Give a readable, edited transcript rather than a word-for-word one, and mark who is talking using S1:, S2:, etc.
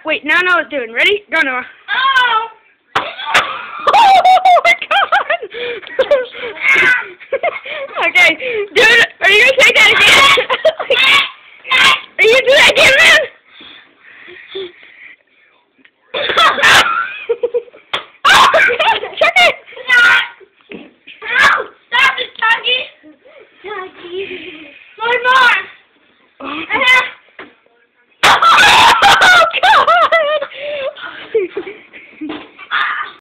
S1: Wait, now I know what it's doing. Ready? Go, Noah.
S2: Oh!
S1: Oh my god! Okay, dude, are you gonna take that again? Are you gonna do that again, man? Oh, check it!
S2: No! Stop it, Tuggy! Tuggy! More!